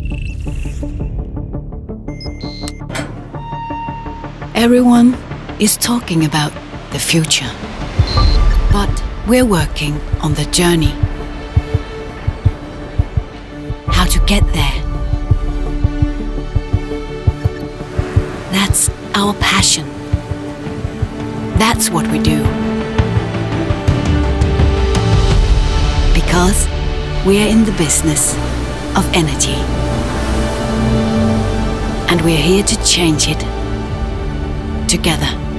Everyone is talking about the future, but we're working on the journey. How to get there. That's our passion. That's what we do. Because we're in the business of energy. And we're here to change it together.